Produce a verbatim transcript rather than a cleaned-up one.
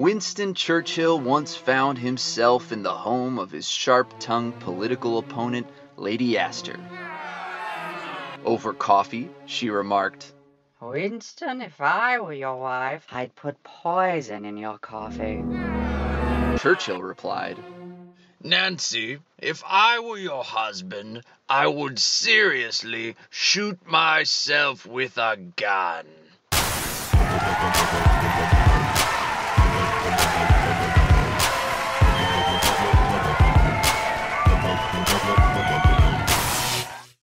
Winston Churchill once found himself in the home of his sharp-tongued political opponent, Lady Astor. Over coffee, she remarked, "Winston, if I were your wife, I'd put poison in your coffee." Churchill replied, "Nancy, if I were your husband, I would seriously shoot myself with a gun."